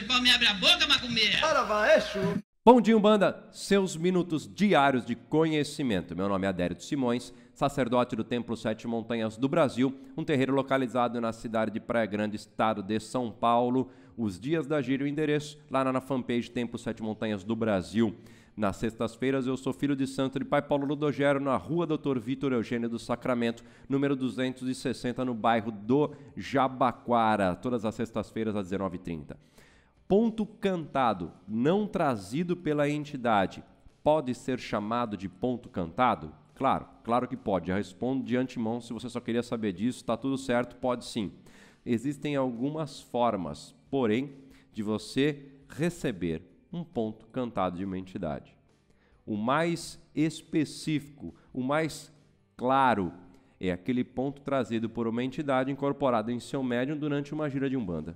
pode me abrir a boca, macumbeira. Ora vai, é chu. Bom dia, Umbanda, seus minutos diários de conhecimento. Meu nome é Adérito Simões, sacerdote do Templo Sete Montanhas do Brasil, um terreiro localizado na cidade de Praia Grande, estado de São Paulo. Os dias da gira e o endereço lá na fanpage Templo Sete Montanhas do Brasil. Nas sextas-feiras eu sou filho de santo de Pai Paulo Ludogero, na rua Dr. Vitor Eugênio do Sacramento, número 260, no bairro do Jabaquara, todas as sextas-feiras às 19h30. Ponto cantado, não trazido pela entidade, pode ser chamado de ponto cantado? Claro que pode. Já respondo de antemão, se você só queria saber disso, está tudo certo, pode sim. Existem algumas formas, porém, de você receber um ponto cantado de uma entidade. O mais específico, o mais claro, é aquele ponto trazido por uma entidade incorporada em seu médium durante uma gira de Umbanda.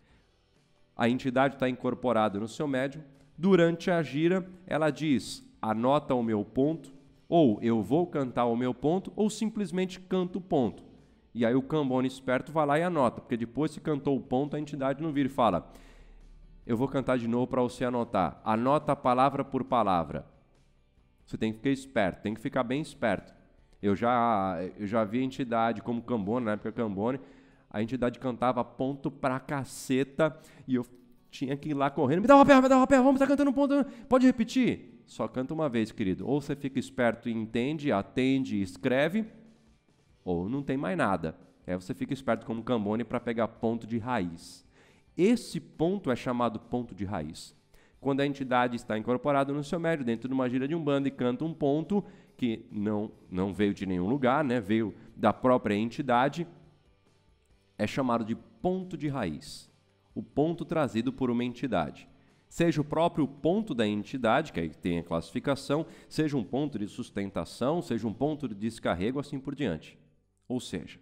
A entidade está incorporada no seu médium, durante a gira ela diz, anota o meu ponto, ou eu vou cantar o meu ponto, ou simplesmente canto o ponto. E aí o cambone esperto vai lá e anota, porque depois que cantou o ponto, a entidade não vira e fala, eu vou cantar de novo para você anotar. Anota palavra por palavra. Você tem que ficar esperto, tem que ficar bem esperto. Eu já vi a entidade como cambone, na época cambone, a entidade cantava ponto pra caceta e eu tinha que ir lá correndo. Me dá uma pé, vamos, tá cantando um ponto. Pode repetir? Só canta uma vez, querido. Ou você fica esperto e entende, atende e escreve, ou não tem mais nada. Aí você fica esperto como cambone para pegar ponto de raiz. Esse ponto é chamado ponto de raiz. Quando a entidade está incorporada no seu médium, dentro de uma gira de Umbanda, e canta um ponto que não veio de nenhum lugar, né? Veio da própria entidade, é chamado de ponto de raiz. O ponto trazido por uma entidade. Seja o próprio ponto da entidade, que aí tem a classificação, seja um ponto de sustentação, seja um ponto de descarrego, assim por diante. Ou seja,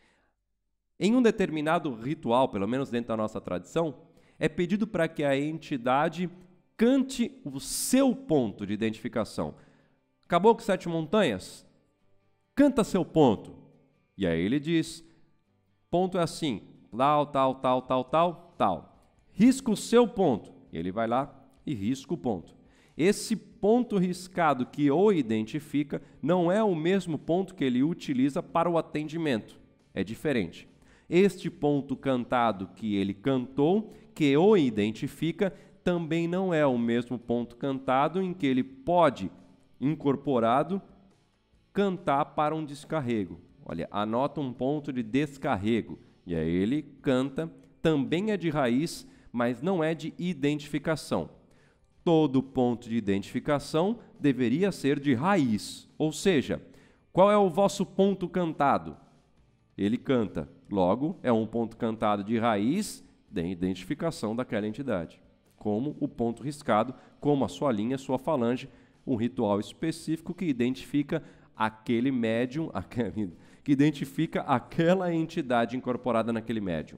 em um determinado ritual, pelo menos dentro da nossa tradição, é pedido para que a entidade cante o seu ponto de identificação. Acabou com Sete Montanhas? Canta seu ponto. E aí ele diz, ponto é assim, tal. Risca o seu ponto. E ele vai lá e risca o ponto. Esse ponto riscado que o identifica não é o mesmo ponto que ele utiliza para o atendimento. É diferente. Este ponto cantado que ele cantou, que o identifica, também não é o mesmo ponto cantado em que ele pode, incorporado, cantar para um descarrego. Olha, anota um ponto de descarrego. E aí ele canta, também é de raiz, mas não é de identificação. Todo ponto de identificação deveria ser de raiz. Ou seja, qual é o vosso ponto cantado? Ele canta. Logo, é um ponto cantado de raiz da identificação daquela entidade. Como o ponto riscado, como a sua linha, a sua falange, um ritual específico que identifica aquele médium, que identifica aquela entidade incorporada naquele médium.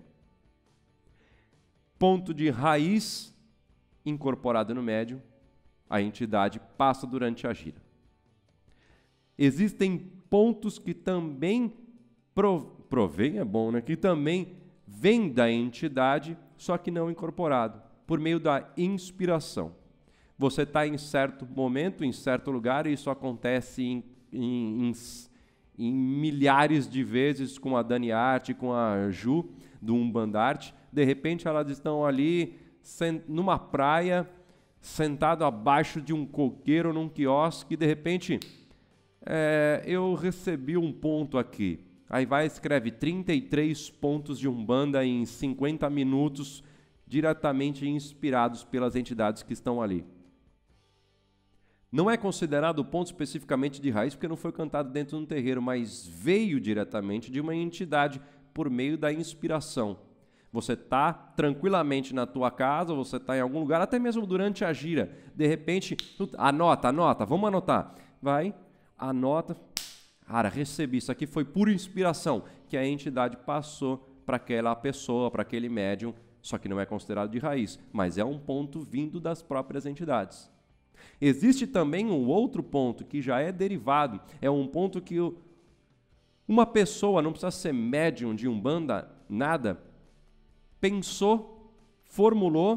Ponto de raiz incorporado no médium, a entidade passa durante a gira. Existem pontos que também provém, é bom, né? Que também vem da entidade, só que não incorporado, por meio da inspiração. Você está em certo momento, em certo lugar, e isso acontece em milhares de vezes com a Dani Arte, com a Ju, do Umbandarte. De repente elas estão ali numa praia, sentado abaixo de um coqueiro, num quiosque, e de repente eu recebi um ponto aqui. Aí vai e escreve 33 pontos de Umbanda em 50 minutos, diretamente inspirados pelas entidades que estão ali. Não é considerado ponto especificamente de raiz, porque não foi cantado dentro de um terreiro, mas veio diretamente de uma entidade por meio da inspiração. Você está tranquilamente na tua casa, você está em algum lugar, até mesmo durante a gira. De repente, anota, vamos anotar. Vai, anota. Cara, recebi, isso aqui foi pura inspiração que a entidade passou para aquela pessoa, para aquele médium, só que não é considerado de raiz, mas é um ponto vindo das próprias entidades. Existe também um outro ponto que já é derivado, é um ponto que uma pessoa, não precisa ser médium de Umbanda, nada, pensou, formulou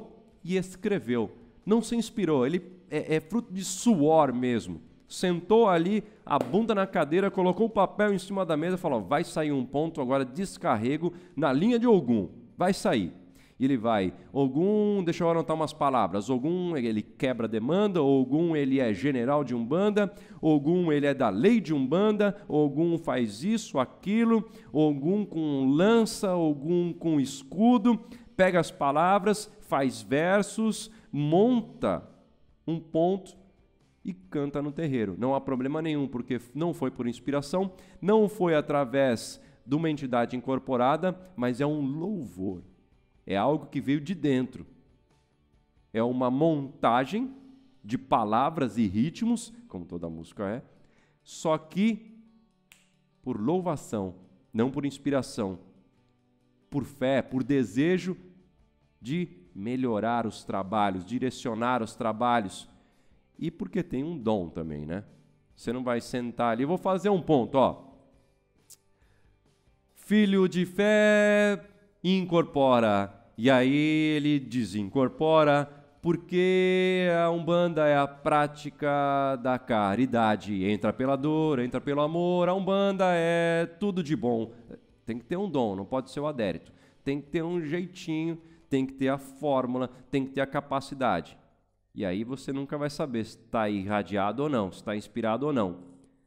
e escreveu. Não se inspirou, ele é fruto de suor mesmo. Sentou ali, a bunda na cadeira, colocou o papel em cima da mesa e falou, vai sair um ponto, agora descarrego na linha de Ogum, vai sair. E ele vai, Ogum, deixa eu anotar umas palavras, Ogum ele quebra a demanda, Ogum ele é general de Umbanda, Ogum ele é da lei de Umbanda, Ogum faz isso, aquilo, Ogum com lança, Ogum com escudo, pega as palavras, faz versos, monta um ponto e canta no terreiro. Não há problema nenhum, porque não foi por inspiração, não foi através de uma entidade incorporada, mas é um louvor. É algo que veio de dentro. É uma montagem de palavras e ritmos, como toda música é, só que por louvação, não por inspiração, por fé, por desejo de melhorar os trabalhos, direcionar os trabalhos, e porque tem um dom também, né? Você não vai sentar ali, vou fazer um ponto, ó. Filho de fé incorpora, e aí ele desincorpora, porque a Umbanda é a prática da caridade. Entra pela dor, entra pelo amor, a Umbanda é tudo de bom. Tem que ter um dom, não pode ser o adérito. Tem que ter um jeitinho, tem que ter a fórmula, tem que ter a capacidade. E aí você nunca vai saber se está irradiado ou não, se está inspirado ou não.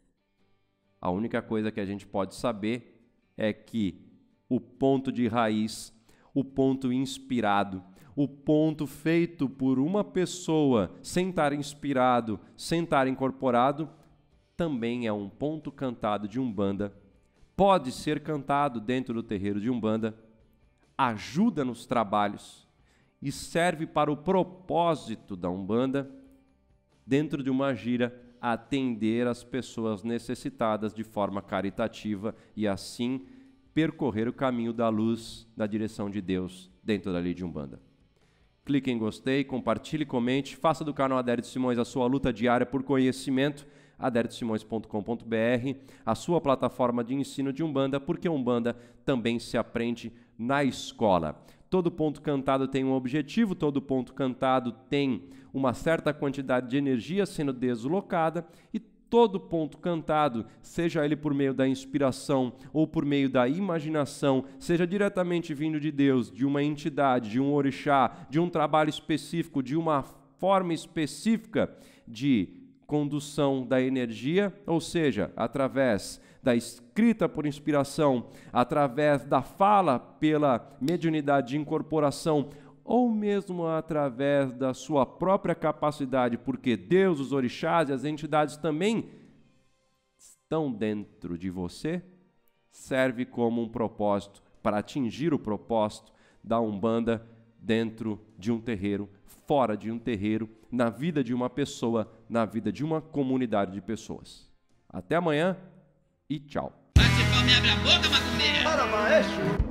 A única coisa que a gente pode saber é que o ponto de raiz, o ponto inspirado, o ponto feito por uma pessoa sem estar inspirado, sem estar incorporado, também é um ponto cantado de Umbanda, pode ser cantado dentro do terreiro de Umbanda, ajuda nos trabalhos e serve para o propósito da Umbanda, dentro de uma gira, atender as pessoas necessitadas de forma caritativa e assim percorrer o caminho da luz na direção de Deus dentro da lei de Umbanda. Clique em gostei, compartilhe, comente, faça do canal Adérito Simões a sua luta diária por conhecimento, aderitosimões.com.br, a sua plataforma de ensino de Umbanda, porque Umbanda também se aprende na escola. Todo ponto cantado tem um objetivo, todo ponto cantado tem uma certa quantidade de energia sendo deslocada e todo ponto cantado, seja ele por meio da inspiração ou por meio da imaginação, seja diretamente vindo de Deus, de uma entidade, de um orixá, de um trabalho específico, de uma forma específica de condução da energia, ou seja, através da escrita por inspiração, através da fala pela mediunidade de incorporação, ou mesmo através da sua própria capacidade, porque Deus, os orixás e as entidades também estão dentro de você, serve como um propósito para atingir o propósito da Umbanda dentro de um terreiro, fora de um terreiro, na vida de uma pessoa, na vida de uma comunidade de pessoas. Até amanhã e tchau. Vai se for, me abre a boca, macumbeira. Para, maestro!